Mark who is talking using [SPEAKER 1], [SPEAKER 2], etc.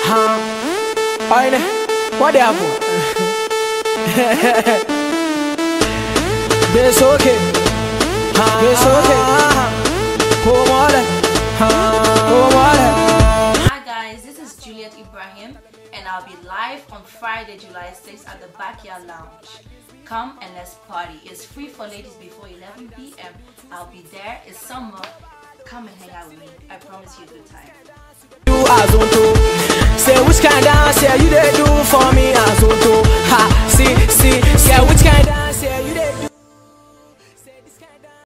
[SPEAKER 1] Oine, what happened? It's okay. It's okay.
[SPEAKER 2] Hi guys, this is Juliet Ibrahim and I'll be live on Friday, July 6th at the Backyard Lounge. Come and let's party. It's free for ladies before 11 p.m. I'll be there. It's summer. Come and hang out with me. I promise you a good time.
[SPEAKER 1] Say which kind of dance you they do for me, as ha, see, yeah, which kind of